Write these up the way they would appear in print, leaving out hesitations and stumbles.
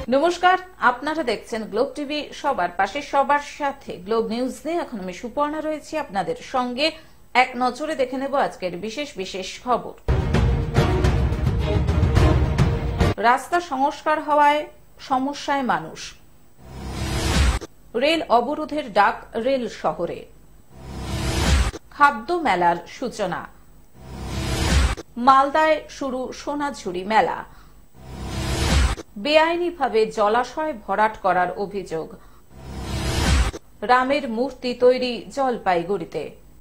নমস্কার, আপনারা দেখছেন গ্লোব টিভি, সবার পাশে সবার সাথে। গ্লোব নিউজ নিয়ে এখন আমি সুপর্ণা রয়েছি আপনাদের সঙ্গে। এক নজরে দেখে নেব আজকের বিশেষ বিশেষ খবর। রাস্তা সংস্কার হওয়ায় সমস্যায় মানুষ, রেল অবরোধের ডাক রেল শহরে, খাদ্য মেলার সূচনা, মালদায় শুরু সোনাঝুরি মেলা, বেআইনিভাবে জলাশয় ভরাট করার অভিযোগ, রামের মূর্তি তৈরি জলপাইগুড়িতে।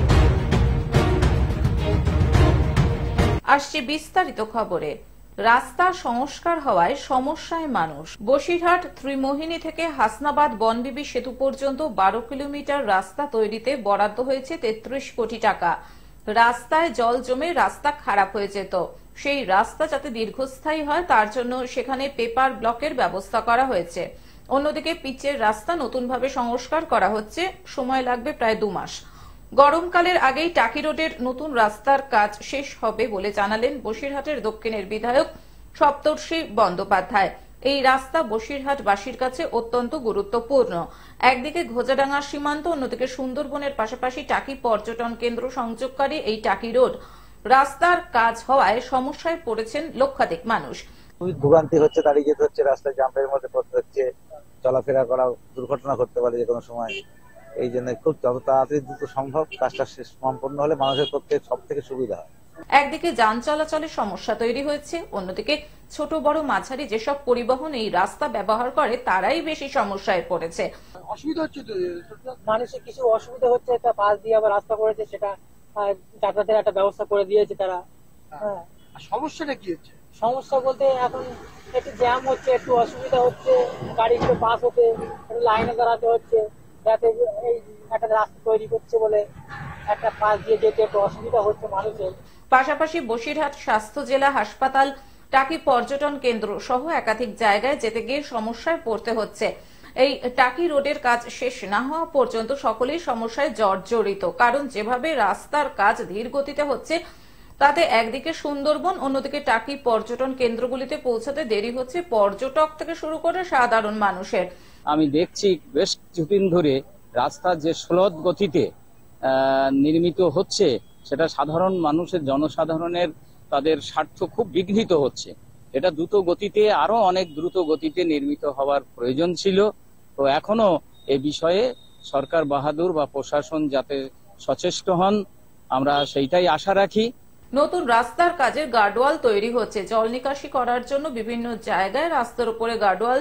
আসছে বিস্তারিত খবরে। রাস্তা সংস্কার হওয়ায় সমস্যায় মানুষ। বসিরহাট ত্রিমোহিনী থেকে হাসনাবাদ বনবিবি সেতু পর্যন্ত 12 কিলোমিটার রাস্তা তৈরিতে বরাদ্দ হয়েছে 33 কোটি টাকা। রাস্তায় জল জমে রাস্তা খারাপ হয়ে যেত। সেই রাস্তা যাতে দীর্ঘস্থায়ী হয় তার জন্য সেখানে পেপার ব্লকের ব্যবস্থা করা হয়েছে। অন্যদিকে পিচের রাস্তা নতুনভাবে সংস্কার করা হচ্ছে, সময় লাগবে প্রায় 2 মাস। গরমকালের আগেই টাকি রোডের নতুন রাস্তার কাজ শেষ হবে বলে জানালেন বসিরহাটের দক্ষিণের বিধায়ক সপ্তর্ষি বন্দ্যোপাধ্যায়। এই রাস্তা বসিরহাটবাসীর কাছে অত্যন্ত গুরুত্বপূর্ণ। একদিকে ঘোজাডাঙ্গা সীমান্ত, অন্যদিকে সুন্দরবনের পাশাপাশি টাকি পর্যটন কেন্দ্র সংযোগকারী এই টাকি রোড রাস্তার কাজ হওয়ায় সমস্যায় পড়েছেন লক্ষাধিক মানুষ। খুবই ভোগান্তি হচ্ছে, দাঁড়িয়ে যেতে হচ্ছে, রাস্তায় জাম্পের মধ্যে পড়তে হচ্ছে, চলাফেরা করা দুর্ঘটনা ঘটতে পারে যে কোনো সময়। এই জন্য খুব যত তাড়াতাড়ি দ্রুত সম্ভব কাজটা শেষ সম্পন্ন হলে মানুষের পক্ষে সব থেকে সুবিধা হয়। একদিকে যান চলাচলের সমস্যা তৈরি হয়েছে, অন্যদিকে ছোট বড় মাঝারি যেসব পরিবহন এই রাস্তা ব্যবহার করে তারাই বেশি সমস্যায় পড়েছে। অসুবিধা হচ্ছে তো, মানুষের কিছু অসুবিধা হচ্ছে, একটা পাশ দিয়ে আবার রাস্তা করেছে, সেটা যাতায়াতের একটা ব্যবস্থা করে দিয়েছে তারা। হ্যাঁ, সমস্যাটা কি হচ্ছে? সমস্যা বলতে এখন একটু জ্যাম হচ্ছে, একটু অসুবিধা হচ্ছে, গাড়িগুলো পাস হতে একটু লাইনে দাঁড়াতে হচ্ছে, যাতে এই একটা রাস্তা তৈরি করছে বলে একটা পাশ দিয়ে যেতে একটু অসুবিধা হচ্ছে মানুষের। পাশাপাশি বসিরহাট স্বাস্থ্য জেলা হাসপাতাল, টাকি পর্যটন কেন্দ্র সহ একাধিক জায়গায় যেতে গিয়ে সমস্যায় পড়তে হচ্ছে। এই টাকি রোডের কাজ শেষ না হওয়া পর্যন্ত সকলেই সমস্যায় জর্জরিত। কারণ যেভাবে রাস্তার কাজ ধীর গতিতে হচ্ছে তাতে একদিকে সুন্দরবন, অন্যদিকে টাকি পর্যটন কেন্দ্রগুলিতে পৌঁছাতে দেরি হচ্ছে পর্যটক থেকে শুরু করে সাধারণ মানুষের। আমি দেখছি বেশ কিছুদিন ধরে রাস্তা যে স্লোত গতিতে নির্মিত হচ্ছে সেটা সাধারণ মানুষের, জনসাধারণের তাদের স্বার্থ খুব বিঘ্নিত হচ্ছে। এটা দ্রুত গতিতে, আরো অনেক দ্রুত গতিতে নির্মিত হওয়ার প্রয়োজন ছিল। তো এখনো এ বিষয়ে সরকার বাহাদুর বা প্রশাসন যাতে সচেষ্ট হন, আমরা সেইটাই আশা রাখি। নতুন রাস্তার কাজে গার্ডওয়াল তৈরি হচ্ছে। জল নিকাশি করার জন্য বিভিন্ন জায়গায় রাস্তার উপরে গার্ডওয়াল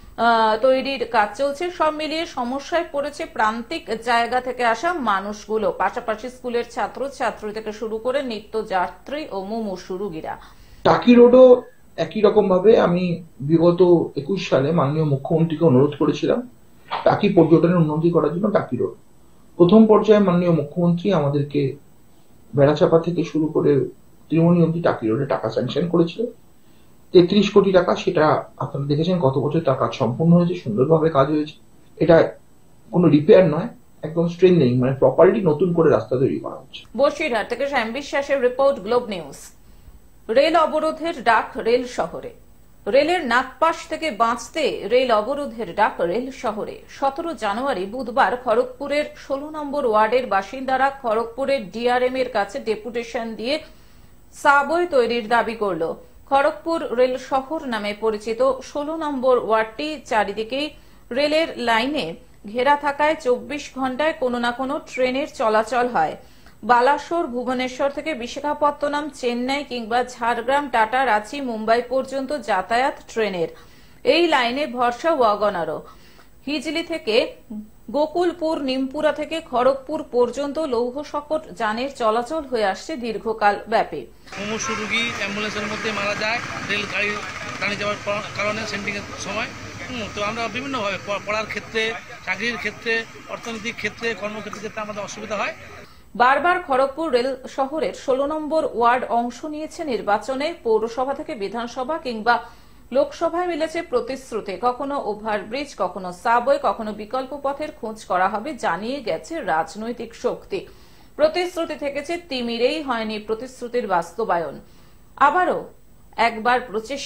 তৈরির কাজ চলছে। সব মিলিয়ে সমস্যায় পড়েছে প্রান্তিক জায়গা থেকে আসা মানুষগুলো, পাশাপাশি স্কুলের ছাত্র ছাত্রী থেকে শুরু করে নিত্যযাত্রী ও মুমূর্ষু রোগীরা। টাকি রোডও একই রকম ভাবে আমি বিগত 21 সালে মাননীয় মুখ্যমন্ত্রীকে অনুরোধ করেছিলাম টাকি পর্যটনের উন্নতি করার জন্য টাকি রোড। প্রথম পর্যায়ে মাননীয় মুখ্যমন্ত্রী আমাদেরকে বেড়াচাপা থেকে শুরু করে ত্রিমোহনী অব্দি টাকি রোডে টাকা স্যাংশন করেছিল 33 কোটি টাকা। সেটা আপনারা দেখেছেন গত বছর তার কাজ সম্পূর্ণ হয়েছে, সুন্দরভাবে কাজ হয়েছে। এটা কোনো রিপেয়ার নয়, একদম স্ট্রেংথেনিং, মানে প্রপারলি নতুন করে রাস্তা তৈরি করা হচ্ছে। বসিরহাট থেকে শ্যাম বিশ্বাসের রিপোর্ট, গ্লোব নিউজ। রেল অবরোধের ডাক রেল শহরে। রেলের নাগপাশ থেকে বাঁচতে রেল অবরোধের ডাক রেল শহরে। 17 জানুয়ারি বুধবার খড়গপুরের 16 নম্বর ওয়ার্ডের বাসিন্দারা খড়গপুরের ডিআরএম এর কাছে ডেপুটেশন দিয়ে সাবওয়ে তৈরির দাবি করল। খড়গপুর রেল শহর নামে পরিচিত 16 নম্বর ওয়ার্ডটি চারিদিকেই রেলের লাইনে ঘেরা থাকায় 24 ঘন্টায় কোনো না কোনো ট্রেনের চলাচল হয়। বালাসোর, ভুবনেশ্বর থেকে বিশাখাপত্তনম, চেন্নাই কিংবা ঝাড়গ্রাম, টাটা, রাঁচি, মুম্বাই পর্যন্ত যাতায়াত ট্রেনের। এই লাইনে ভরসা ওয়াগনারও। হিজলি থেকে গোকুলপুর, নিমপুরা থেকে খড়গপুর পর্যন্ত লৌহ সকট যানের চলাচল হয়ে আসছে দীর্ঘকাল ব্যাপী। মুমূর্ষু রোগী অ্যাম্বুলেন্সের মধ্যে মারা যায় রেল গাড়ি দাঁড়িয়ে যাওয়ার কারণে, সেন্ডিং এর সময়। তো আমরা বিভিন্নভাবে পড়ার ক্ষেত্রে, চাকরির ক্ষেত্রে, অর্থনৈতিক ক্ষেত্রে, কর্মক্ষেত্রে যেতে আমাদের অসুবিধা হয়। বারবার খড়গপুর রেল শহরের 16 নম্বর ওয়ার্ড অংশ নিয়েছে নির্বাচনে। পৌরসভা থেকে বিধানসভা কিংবা লোকসভায় মিলেছে প্রতিশ্রুতি। কখনো ওভারব্রিজ, কখনো সাবওয়ে, কখনো বিকল্প পথের খোঁজ করা হবে জানিয়ে গেছে রাজনৈতিক শক্তি। প্রতিশ্রুতি থেকেছে তিমিরেই, হয়নি প্রতিশ্রুতির বাস্তবায়ন। আবারও একবার প্রচেষ্টা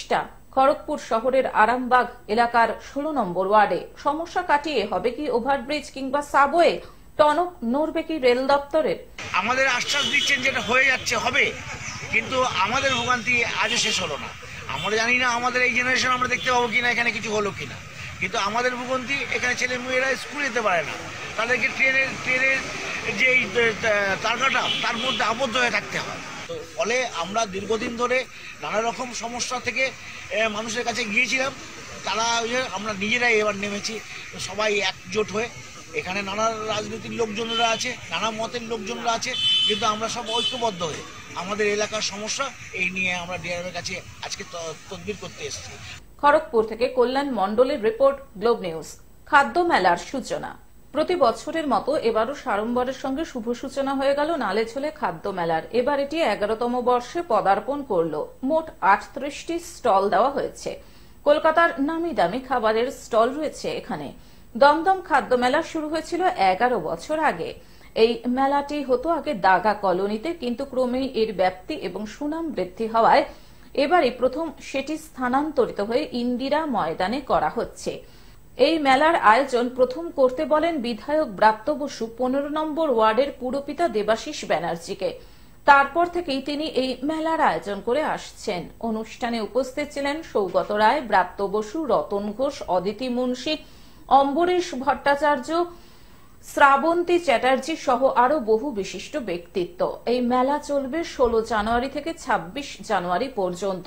খড়গপুর শহরের আরামবাগ এলাকার 16 নম্বর ওয়ার্ডে সমস্যা কাটিয়ে হবে কি ওভারব্রিজ কিংবা সাবওয়ে, টনক নড়বে কি রেল দপ্তরের? আমাদের আশ্বাস দিচ্ছেন যেটা হয়ে যাচ্ছে হবে, কিন্তু আমাদের ভোগান্তি আজও শেষ হলো না। আমরা জানি না আমাদের এই জেনারেশন আমরা দেখতে পাবো কিনা এখানে কিছু হলো কিনা, কিন্তু আমাদের ভোগান্তি এখানে ছেলে মেয়েরা স্কুলে যেতে পারে না, তাদেরকে ট্রেনের যে তারকাটা তার মধ্যে আবদ্ধ হয়ে থাকতে হয়। তো ফলে আমরা দীর্ঘদিন ধরে নানা রকম সমস্যা থেকে মানুষের কাছে গিয়েছিলাম, তারা আমরা নিজেরাই এবার নেমেছি সবাই একজোট হয়ে। এখানে নানা রাজনৈতিক লোকজনরা আছে, নানা মতের লোকজনরা আছে, কিন্তু আমরা সব ঐক্যবদ্ধ হয়ে আমাদের এলাকার সমস্যা এই নিয়ে আমরা ডিআরএমের কাছে আজকে তদবির করতে এসেছি। খড়গপুর থেকে কল্যাণ মণ্ডলের রিপোর্ট, গ্লোব নিউজ। খাদ্য মেলার সূচনা। প্রতি বছরের মতো এবারও সাড়ম্বরের সঙ্গে শুভ সূচনা হয়ে গেল নালেঝোলে খাদ্য মেলার। এবার এটি 11তম বর্ষে পদার্পণ করল। মোট 38টি স্টল দেওয়া হয়েছে। কলকাতার নামি দামি খাবারের স্টল রয়েছে এখানে। দমদম খাদ্য মেলা শুরু হয়েছিল 11 বছর আগে। এই মেলাটি হতো আগে দাগা কলোনিতে, কিন্তু ক্রমেই এর ব্যাপ্তি এবং সুনাম বৃদ্ধি হওয়ায় এবারে প্রথম সেটি স্থানান্তরিত হয়ে ইন্দিরা ময়দানে করা হচ্ছে। এই মেলার আয়োজন প্রথম করতে বলেন বিধায়ক ব্রাত্য বসু 15 নম্বর ওয়ার্ডের পুরপিতা দেবাশিস ব্যানার্জিকে। তারপর থেকেই তিনি এই মেলার আয়োজন করে আসছেন। অনুষ্ঠানে উপস্থিত ছিলেন সৌগত রায়, ব্রাত্য বসু, রতন ঘোষ, অদিতি মুন্সি, অম্বরীশ ভট্টাচার্য, শ্রাবন্তী চ্যাটার্জি সহ আরো বহু বিশিষ্ট ব্যক্তিত্ব। এই মেলা চলবে 16 জানুয়ারি থেকে 26 জানুয়ারি পর্যন্ত।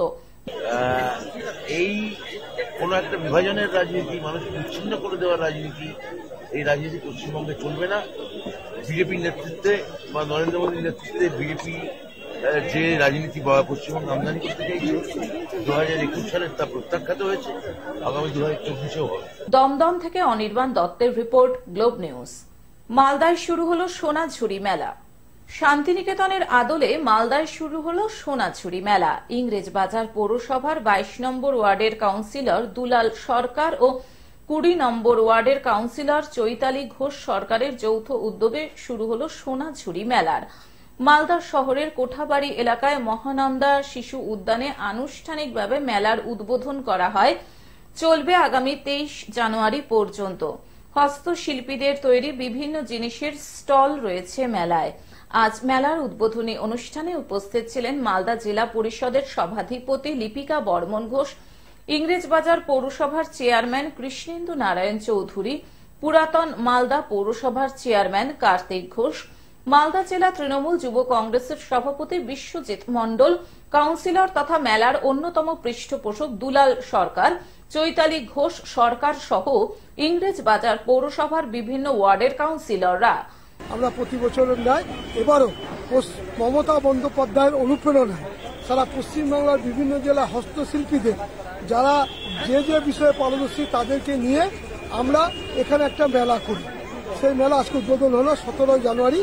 এই কোন একটা বিভাজনের রাজনীতি, মানুষকে বিচ্ছিন্ন করে দেওয়ার রাজনীতি, এই রাজনীতি পশ্চিমবঙ্গে চলবে না। বিজেপির নেতৃত্বে বা নরেন্দ্র মোদীর নেতৃত্বে বিজেপি যে রাজনীতি পশ্চিমবঙ্গ আমদানি করতে চাইছিল 2021 সালের তা প্রত্যাখ্যাত হয়েছে, আগামী 2024-এও হবে। দমদম থেকে অনির্বাণ দত্তের রিপোর্ট, গ্লোব নিউজ। মালদায় শুরু হলো সোনাঝুরি মেলা। শান্তিনিকেতনের আদলে মালদায় শুরু হলো সোনাঝুরি মেলা। ইংরেজবাজার পৌরসভার 22 নম্বর ওয়ার্ডের কাউন্সিলর দুলাল সরকার ও 20 নম্বর ওয়ার্ডের কাউন্সিলর চৈতালি ঘোষ সরকারের যৌথ উদ্যোগে শুরু হলো সোনাঝুরি মেলার। মালদা শহরের কোঠাবাড়ি এলাকায় মহানন্দা শিশু উদ্যানে আনুষ্ঠানিকভাবে মেলার উদ্বোধন করা হয়। চলবে আগামী 23 জানুয়ারি পর্যন্ত। হস্তশিল্পীদের তৈরি বিভিন্ন জিনিসের স্টল রয়েছে মেলায়। আজ মেলার উদ্বোধনী অনুষ্ঠানে উপস্থিত ছিলেন মালদা জেলা পরিষদের সভাধিপতি লিপিকা বর্মন ঘোষ, ইংরেজবাজার পৌরসভার চেয়ারম্যান কৃষ্ণেন্দু নারায়ণ চৌধুরী, পুরাতন মালদা পৌরসভার চেয়ারম্যান কার্তিক ঘোষ, মালদা জেলা তৃণমূল যুব কংগ্রেসের সভাপতি বিশ্বজিৎ মণ্ডল, কাউন্সিলর তথা মেলার অন্যতম পৃষ্ঠপোষক দুলাল সরকার, চৈতালি ঘোষ সরকার সহ ইংরেজবাজার পৌরসভার বিভিন্ন ওয়ার্ডের কাউন্সিলররা। আমরা প্রতি বছরের ন্যায় এবারও মমতা বন্দ্যোপাধ্যায়ের অনুপ্রেরণায় সারা পশ্চিমবাংলার বিভিন্ন জেলা হস্তশিল্পীদের যারা যে যে বিষয়ে পারদর্শী তাদেরকে নিয়ে আমরা এখানে একটা মেলা করি। সেই মেলা আজকে উদ্বোধন হলো 17 জানুয়ারি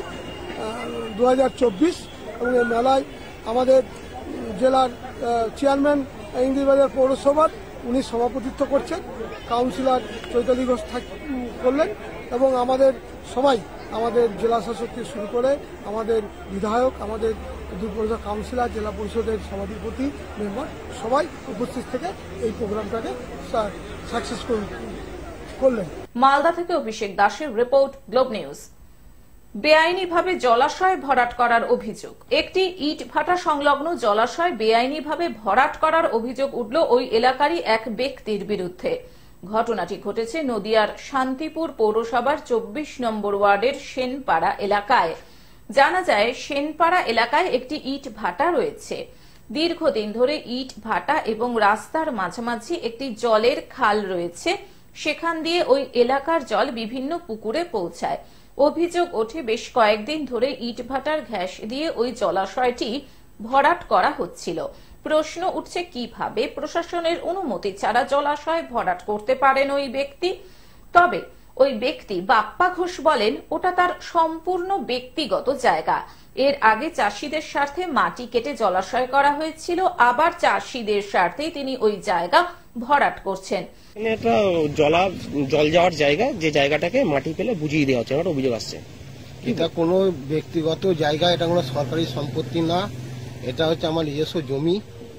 2024 এবং এই মেলায় আমাদের জেলার চেয়ারম্যান ইংরেজবাজার পৌরসভার উনি সভাপতিত্ব করছেন, কাউন্সিলর চৈতালি ঘোষ করলেন এবং আমাদের সবাই, আমাদের জেলা শাসক থেকে শুরু করে আমাদের বিধায়ক, আমাদের দুই পৌরসভা কাউন্সিলর, জেলা পরিষদের সভাধিপতি, মেম্বার সবাই উপস্থিত থেকে এই প্রোগ্রামটাকে সাকসেসফুল করলেন। মালদা থেকে অভিষেক দাসের রিপোর্ট, গ্লোব নিউজ। বেআইনিভাবে জলাশয় ভরাট করার অভিযোগ। একটি ইট ভাটা সংলগ্ন জলাশয় বেআইনিভাবে ভরাট করার অভিযোগ উঠল ওই এলাকারই এক ব্যক্তির বিরুদ্ধে। ঘটনাটি ঘটেছে নদিয়ার শান্তিপুর পৌরসভার 24 নম্বর ওয়ার্ডের সেনপাড়া এলাকায়। জানা যায় সেনপাড়া এলাকায় একটি ইট ভাটা রয়েছে। দীর্ঘদিন ধরে ইট ভাটা এবং রাস্তার মাঝামাঝি একটি জলের খাল রয়েছে। সেখান দিয়ে ওই এলাকার জল বিভিন্ন পুকুরে পৌঁছায়। অভিযোগ ওঠে বেশ কয়েকদিন ধরে ইট ভাটার ঘ্যাস দিয়ে ওই জলাশয়টি ভরাট করা হচ্ছিল। প্রশ্ন উঠছে কিভাবে প্রশাসনের অনুমতি ছাড়া জলাশয় ভরাট করতে পারেন ওই ব্যক্তি। তবে ওই ব্যক্তি বাপ্পা ঘোষ বলেন ওটা তার সম্পূর্ণ ব্যক্তিগত জায়গা। এর আগে চাষিদের স্বার্থে মাটি কেটে জলাশয় করা হয়েছিল, আবার চাষিদের স্বার্থেই তিনি ওই জায়গা ভরাট করছেন। এটা জল যাওয়ার জায়গা, যে জায়গাটাকে মাটি ফেলে বুঝিয়ে দেওয়া হচ্ছে, একটা অভিযোগ আসছে। এটা কোনো ব্যক্তিগত জায়গা, এটা কোনো সরকারি সম্পত্তি না, এটা হচ্ছে আমার নিজস্ব জমি।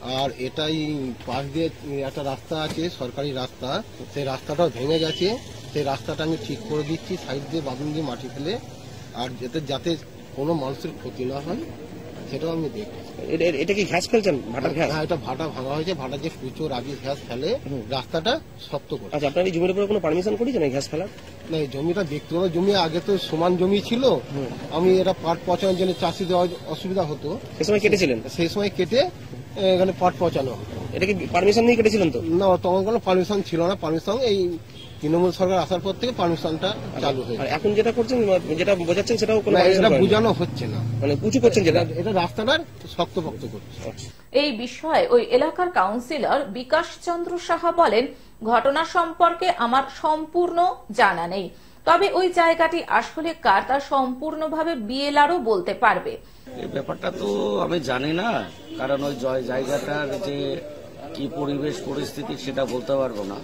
আর এটাই পাশ দিয়ে একটা রাস্তা আছে, সরকারি রাস্তা, সেই রাস্তাটাও ভেঙে গেছে। সেই রাস্তাটা আমি ঠিক করে দিচ্ছি, সাইড দিয়ে বাদুন দিয়ে মাটি ফেলে, আর যাতে কোনো মানুষের ক্ষতি না হয় সেটাও আমি দেখি। এটা কি ঘাস ফেলছেন? ভাটার ঘাস? হ্যাঁ, এটা ভাটা ভাঙা হয়েছে, ভাটা যে কুচো রাবি ঘাস ফেলে রাস্তাটা শক্ত করে। আচ্ছা, আপনার এই জমির উপরে কোনো পারমিশন করেছেন এই ঘাস ফেলার? না, এই জমিটা ব্যক্তিগত জমি, আগে তো সমান জমি ছিল। আমি এটা পাট পচানোর জন্য চাষি দেওয়ার অসুবিধা হতো, সে সময় কেটেছিলেন? সেই সময় কেটে এখানে পাট পচানো হতো। এটা কি পারমিশন নিয়ে কেটেছিলেন? তো না, তখন কোনো পারমিশন ছিল না। পারমিশন এই তৃণমূল সরকার আসার পর থেকে পারমিশনটা চালু হয়েছে। আর এখন যেটা করছেন, যেটা বোঝাচ্ছেন, সেটাও কোনো এটা বোঝানো হচ্ছে না, মানে উঁচু করছেন, যেটা এটা রাস্তাটা শক্তপোক্ত করছে। এই বিষয়ে ওই এলাকার কাউন্সিলর বিকাশ চন্দ্র সাহা বলেন, ঘটনা সম্পর্কে আমার সম্পূর্ণ জানা নেই, তবে ওই জায়গাটি আসলে কার তা সম্পূর্ণভাবে বিএলআরও বলতে পারবে। এই ব্যাপারটা তো আমি জানি না, কারণ ওই জায়গাটার যে কি পরিবেশ পরিস্থিতি সেটা বলতে পারবো না।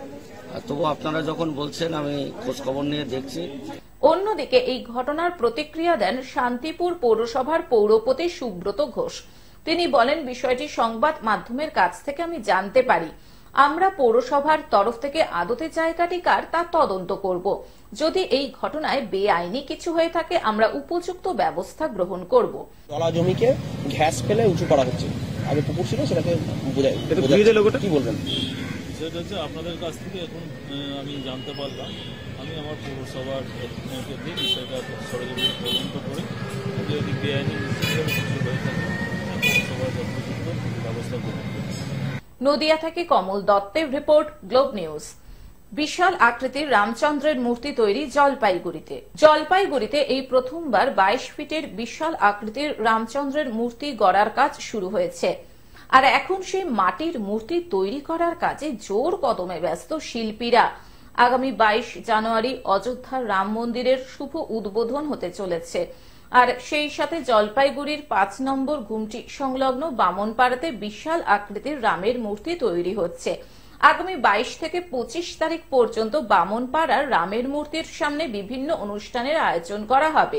তবু আপনারা যখন বলছেন আমি খোঁজ খবর নিয়ে দেখছি। অন্যদিকে এই ঘটনার প্রতিক্রিয়া দেন শান্তিপুর পৌরসভার পৌরপতি সুব্রত ঘোষ। তিনি বলেন, বিষয়টি সংবাদ মাধ্যমের কাছ থেকে আমি জানতে পারি। আমরা পৌরসভার তরফ থেকে আদতে জায়গাটি কার তা তদন্ত করব। যদি এই ঘটনায় বেআইনি কিছু হয়ে থাকে আমরা উপযুক্ত ব্যবস্থা গ্রহণ করব। জলা জমিকে ঘাস ফেলে উঁচু করা হচ্ছে, আগে পুকুর ছিল, সেটাকে বোঝায়। কি বলবেন? সেটা হচ্ছে আপনাদের কাছ থেকে এখন আমি জানতে পারলাম। আমি আমার পৌরসভার দিয়ে বিষয়টা সরজমিনে তদন্ত করে যদি বেআইনি কিছু হয়ে থাকে পৌরসভার যথাযথ ব্যবস্থা গ্রহণ করবে। নদিয়া থেকে কমল দত্তের রিপোর্ট, গ্লোব নিউজ। বিশাল আকৃতির রামচন্দ্রের মূর্তি তৈরি জলপাইগুড়িতে এই প্রথমবার 22 ফিটের বিশাল আকৃতির রামচন্দ্রের মূর্তি গড়ার কাজ শুরু হয়েছে। আর এখন সেই মাটির মূর্তি তৈরি করার কাজে জোর কদমে ব্যস্ত শিল্পীরা। আগামী 22 জানুয়ারি অযোধ্যার রাম মন্দিরের শুভ উদ্বোধন হতে চলেছে। আর সেই সাথে জলপাইগুড়ির 5 নম্বর ঘুমটি সংলগ্ন বামনপাড়াতে বিশাল আকৃতির রামের মূর্তি তৈরি হচ্ছে। আগামী 22 থেকে 25 তারিখ পর্যন্ত বামনপাড়ার রামের মূর্তির সামনে বিভিন্ন অনুষ্ঠানের আয়োজন করা হবে।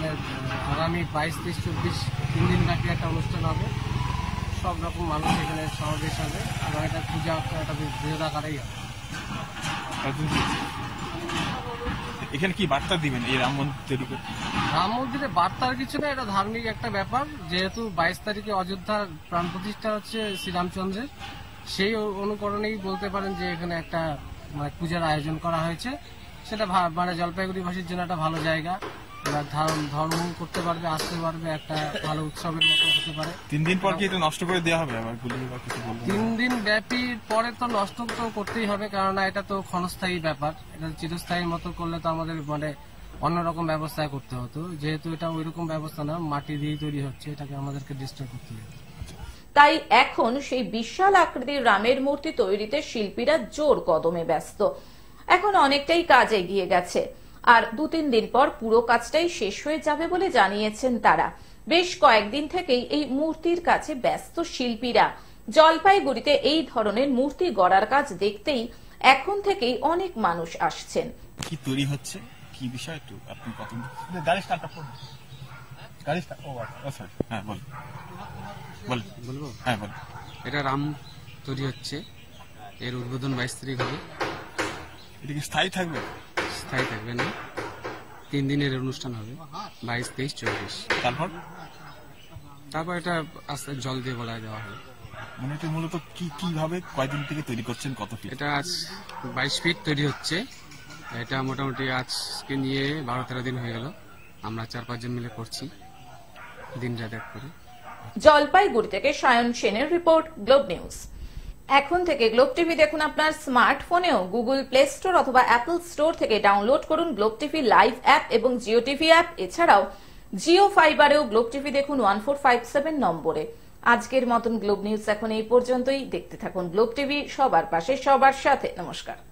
আগামী 22, 23, 24 3 দিন ব্যাপী একটা অনুষ্ঠান হবে। সব রকম মানুষ এখানে সমাবেশ হবে এবং এটা পূজা একটা বৃহৎ আকারেই হবে। এখানে কি বার্তা দিবেন এই রাম মন্দির তৈরি করতে? রাম মন্দিরে বার্তার কিছু না, এটা ধার্মিক একটা ব্যাপার। যেহেতু 22 তারিখে অযোধ্যার প্রাণ প্রতিষ্ঠা হচ্ছে শ্রীরামচন্দ্রের, সেই অনুকরণেই বলতে পারেন যে এখানে একটা পূজার আয়োজন করা হয়েছে। সেটা জলপাইগুড়িবাসীর জন্য একটা ভালো জায়গা। এরা ধর্ম করতে পারবে, আসতে পারবে, একটা ভালো উৎসবের মতো হতে পারে। 3 দিন পর কি এটা নষ্ট করে দেওয়া হবে? আবার 3 দিন ব্যাপী পরে তো নষ্ট তো করতেই হবে, কারণ এটা তো ক্ষণস্থায়ী ব্যাপার। এটা চিরস্থায়ীর মতো করলে তো আমাদের অন্যরকম ব্যবস্থা করতে হতো। যেহেতু এটা ওইরকম ব্যবস্থা না, মাটি দিয়ে তৈরি হচ্ছে, এটাকে আমাদেরকে ডিস্টার্ব করতে হবে। তাই এখন সেই বিশাল আকৃতির রামের মূর্তি তৈরিতে শিল্পীরা জোর কদমে ব্যস্ত। এখন অনেকটাই কাজ এগিয়ে গেছে, আর 2-3 দিন পর পুরো কাজটাই শেষ হয়ে যাবে বলে জানিয়েছেন তারা। বেশ কয়েকদিন থেকেই এই মূর্তির কাছে ব্যস্ত শিল্পীরা। জলপাইগুড়িতে এই ধরনের মূর্তি গড়ার কাজ দেখতেই এখন থেকেই অনেক মানুষ আসছেন। কি তৈরি হচ্ছে, কি বিষয় একটু আপনি কত বলবো? এটা রাম তৈরি হচ্ছে, এর উদ্বোধন 22 তারিখ হবে। এটা কি স্থায়ী থাকবে? স্থায়ী থাকবে না, 3 দিনের অনুষ্ঠান হবে, 22, 23, 24। তারপর এটা আস্তে জল দিয়ে গলায় দেওয়া হবে। মানে এটা মূলত কিভাবে কয়দিন থেকে তৈরি করছেন, কত ফিট? এটা আজ 22 ফিট তৈরি হচ্ছে। এটা মোটামুটি আজকে নিয়ে 12-13 দিন হয়ে গেল। আমরা 4-5 জন মিলে করছি, দিন রাত এক করে। জলপাইগুড়ি থেকে সায়ন সেনের রিপোর্ট, গ্লোব নিউজ। এখন থেকে গ্লোব টিভি দেখুন আপনার স্মার্টফোনেও। গুগল প্লে স্টোর অথবা অ্যাপল স্টোর থেকে ডাউনলোড করুন গ্লোব টিভি লাইভ অ্যাপ এবং জিও টিভি অ্যাপ। এছাড়াও জিও ফাইবারেও গ্লোব টিভি দেখুন 1457 নম্বরে। আজকের মতন গ্লোব নিউজ এখন এই পর্যন্তই। দেখতে থাকুন গ্লোব টিভি, সবার পাশে সবার সাথে। নমস্কার।